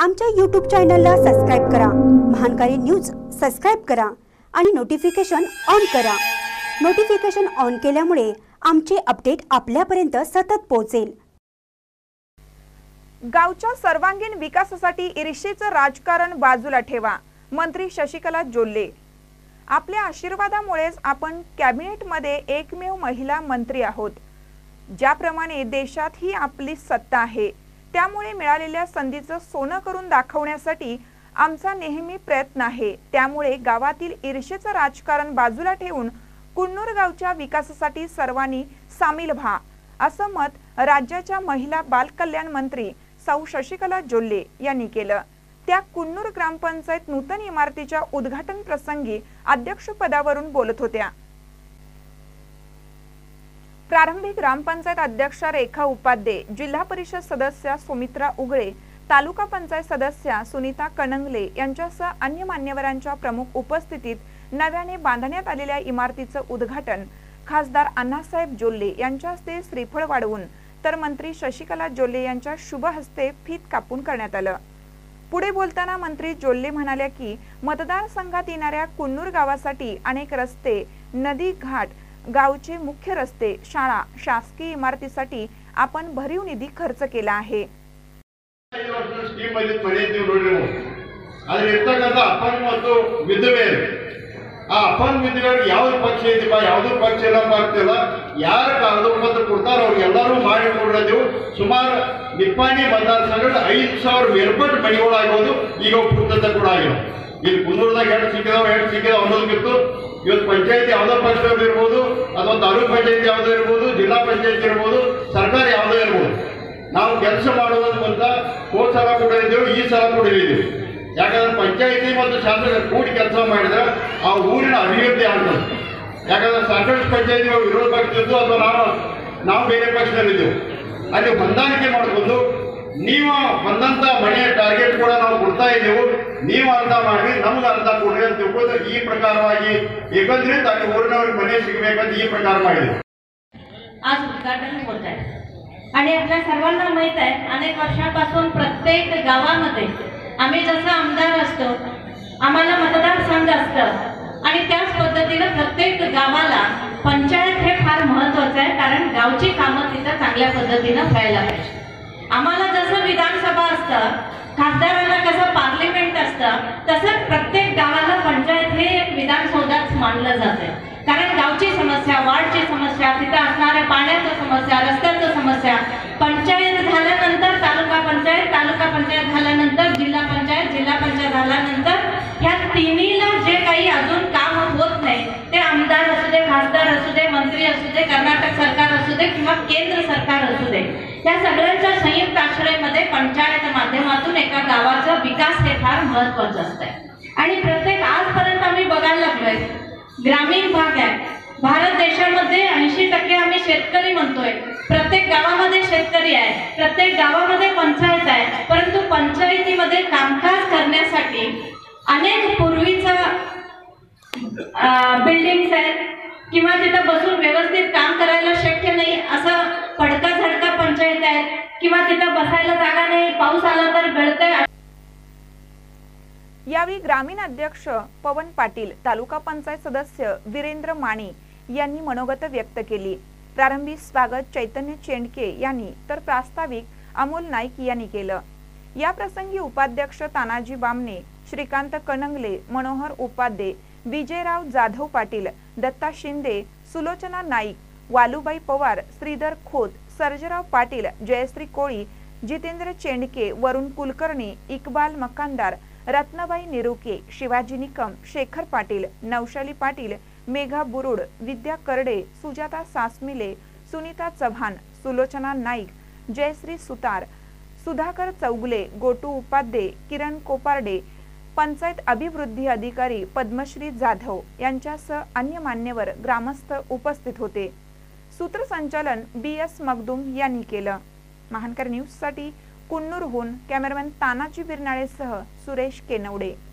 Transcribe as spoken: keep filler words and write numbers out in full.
आमच्या यूट्यूब चॅनलला सबस्क्राइब करा, महानकारी न्यूज सबस्क्राइब करा आणि नोटिफिकेशन ऑन करा। नोटिफिकेशन ऑन केल्यामुळे आमचे अपडेट आपल्यापर्यंत सतत पोहोचेल। गावच्या सर्वांगीण विकासासाठी ईर्ष्येचं राजकारण बाजूला ठेवा, मंत्री शशिकला जोल्ले। आपल्या आशीर्वादामुळेच आपण कॅबिनेटमध्ये एकमेव महिला मंत्री आहोत। ज्याप्रमाणे देशात ही आपली सत्ता आहे, त्यामुळे मिळालेल्या संधीचं सोनं करून दाखवण्यासाठी आमचा नेहमी प्रयत्न आहे। त्यामुळे गावातील ईर्ष्येचं राजकारण बाजूला ठेवून कुन्नूर गावच्या विकासासाठी सर्वांनी सामील व्हा, असं मत राज्याच्या महिला बाल कल्याण मंत्री सौ शशिकला जोल्ले यांनी केलं। त्या कुन्नूर ग्रामपंचायत नूतन इमारतीच्या उद्घाटन प्रसंगी अध्यक्षपदावरून बोलत होत्या। प्रारंभी ग्रामपंचायत अध्यक्षा रेखा उपाध्ये, जिल्हा परिषद सदस्या सुमित्रा उगळे, तालुका पंचायत सदस्या सुनीता कणंगले यांच्यासह अन्य मान्यवरांच्या प्रमुख उपस्थितीत नव्याने बांधण्यात आलेल्या इमारतीचं उद्घाटन खासदार अण्णासाहेब जोल्ले यांच्या हस्ते श्रीफळ वाढवून तर मंत्री शशिकला जोल्ले यांच्या शुभ हस्ते फीत कापून करण्यात आलं। पुढे बोलताना मंत्री जोल्ले म्हणाल्या की मतदारसंघात येणाऱ्या कुन्नूर गावासाठी अनेक रस्ते, नदी, घाट, गावचे मुख्य रस्ते, शाळा, शासकीय इमारतीसाठी आपण भरीव निधी खर्च केला आहे। अपन ವಿಧಗಳು ಯಾವ ಪಕ್ಷ ಇದೆಯಾ ಯಾವುದು ಪಕ್ಷ ಇಲ್ಲ ಮಾಡ್ತಿಲ್ಲ ಯಾರು ಕಾಗದಪತ್ರ ಕೊಡ್ತಾರೋ ಅವ್ರು ಎಲ್ಲರೂ ಮಾಡಿ ಕೊಡೋದು ಸುಮಾರು ನಿಪ್ಪಾಣಿ मतदारसंघ ಐದು ಸಾವಿರ ಮೇಲ್ಪಟ್ಟು ಮನೆಗಳಾಗೋದು ಈಗ ಪೂರ್ಣತೆ ಕೂಡ ಆಗಿರೋ ಇಲ್ಲಿ ಕುನ್ನೂರದಾಗ ಎರಡು ಸಿಕ್ಕಿದಾವ ಎರಡು ಸಿಕ್ಕಿದಾವ ಅನ್ನೋದಕ್ಕಿತ್ತು ಇವತ್ತು ಪಂಚಾಯತ್ ಯಾವುದೋ ಪಕ್ಷದವ್ರು ಇರ್ಬೋದು ಅಥವಾ ತಾಲೂಕು ಪಂಚಾಯತ್ ಯಾವುದೋ ಇರ್ಬೋದು ಜಿಲ್ಲಾ ಪಂಚಾಯತ್ ಇರ್ಬೋದು ಸರ್ಕಾರ ಯಾವುದೋ ಇರ್ಬೋದು ನಾವು ಕೆಲಸ ಮಾಡೋದಕ್ಕಿಂತ ಹೋದ ಸಲ ಕೂಡ ಇದ್ದೇವೆ ಈ ಸಲ ಕೂಡ ಇದ್ದೀವಿ। ಯಾಕಂದ್ರೆ ಪಂಚಾಯತಿ ಮತ್ತು ಶಾಸಕರು ಕೂಡಿ ಕೆಲಸ ಮಾಡಿದ್ರೆ ಆ ಊರಿನ ಅಭಿವೃದ್ಧಿ ಆಗ್ತದೆ। ಯಾಕಂದ್ರೆ ಸಾಕಷ್ಟು ಪಂಚಾಯತಿಗಳು ವಿರೋಧ ಪಕ್ಷದ್ದು ಅಥವಾ ನಾವು ನಾವು ಬೇರೆ ಪಕ್ಷದಲ್ಲಿದ್ದೆವು, ಅಲ್ಲಿ ಹೊಂದಾಣಿಕೆ ಮಾಡಿಕೊಂಡು ನೀವು ಬಂದಂಥ ಮನೆಯ ಟಾರ್ಗೆಟ್ ಕೂಡ ನಾವು ಕೊಡ್ತಾ ಇದ್ದೆವು, ನೀವು ಅರ್ಧ ಮಾಡಿ ನಮ್ಗೆ ಅರ್ಧ ಕೊಡ್ರಿ ಅಂತ ತಿಳ್ಕೊಂಡು ಈ ಪ್ರಕಾರವಾಗಿ एकत्रित आणि ಊರಿನವ್ರಿಗೆ ಮನೆ ಸಿಗಬೇಕಂತ ಈ ಪ್ರಕಾರ ಮಾಡಿದ್ವಿ। आज उद्घाटन होत आहे आणि आपल्या सर्वांना माहित आहे अनेक वर्षांपासून प्रत्येक गावामध्ये आम्ही जसं आमदार असतो, आम्हाला मतदारसंघ असतं आणि त्याच पद्धतीने प्रत्येक गावाला पंचायत हे फार महत्त्वाचं आहे, कारण गावची कामं तिथं चांगल्या पद्धतीने व्हायला पाहिजे। आम्हाला जसं विधानसभा असतं, खासदारांना कसं पार्लिमेंट असतं, तसं प्रत्येक गावाला पंचायत हे एक विधानसौधाच मानलं जाते। कारण गावची समस्या, वार्डची समस्या, तिथं असणाऱ्या पाण्याची समस्या, रस्त्याची समस्या, पंचायत झाल्यानंतर तालुका पंचायत, तालुका पंचायत झाल्यानंतर जिल्हा पंचायत, जिल्हा पंचायत झाल्यानंतर ह्या तिन्हीला जे काही अजून काम होत नाही ते आमदार असू दे, खासदार असू दे, मंत्री असू दे, कर्नाटक सरकार असू दे किंवा केंद्र सरकार असू दे, या सगळ्यांच्या संयुक्त आश्रयामध्ये पंचायत माध्यमातून एका गावाचा विकास हे फार महत्त्वाचं असतं। आणि प्रत्येक आजपर्यंत आम्ही बघायला लागलोय ग्रामीण भाग आहे, भारत देशामध्ये ऐंशी टक्के आम्ही शेतकरी म्हणतोय, प्रत्येक गावामध्ये शेतकरी आहे, प्रत्येक गावामध्ये पंचायत आहे, परंतु पंचायतीमध्ये कामकाज करण्यासाठी अनेक पूर्वीचा बिल्डिंग्स आहेत किंवा तिथं बसून व्यवस्थित काम करायला शक्य नाही असं पडका झडका पंचायत आहे किंवा तिथं बसायला जागा नाही, पाऊस आला तर गळतंय। यावेळी ग्रामीण अध्यक्ष पवन पाटील, तालुका पंचायत सदस्य वीरेंद्र माने यांनी मनोगत व्यक्त केली। प्रारंभी स्वागत चैतन्य चेंडके यांनी तर प्रास्ताविक अमोल नाईक यांनी केलं। या प्रसंगी उपाध्यक्ष तानाजी बामणे, श्रीकांत कणंगले, मनोहर उपाध्ये, विजयराव जाधव पाटील, दत्ता शिंदे, सुलोचना नाईक, वालुबाई पवार, श्रीधर खोत, सर्जराव पाटील, जयश्री कोळी, जितेंद्र चेंडके, वरुण कुलकर्णी, इकबाल मकानदार, रत्नबाई निरुके, शिवाजी निकम, शेखर पाटील, नवशाली पाटील, मेघा बुरुड, विद्या करडे, सुजाता सासमिले, सुनीता चव्हाण, सुलोचना नाईक, जयश्री सुतार, सुधाकर चौगुले, गोटू उपाध्ये, किरण कोपारडे, पंचायत अभिवृद्धी अधिकारी पद्मश्री जाधव यांच्यासह अन्य मान्यवर ग्रामस्थ उपस्थित होते। सूत्रसंचालन बी एस मगदुम यांनी केलं। महानकर न्यूज साठी कुन्नूरहून कॅमेरामॅन तानाजी बिरनाळेसह सुरेश केनवडे।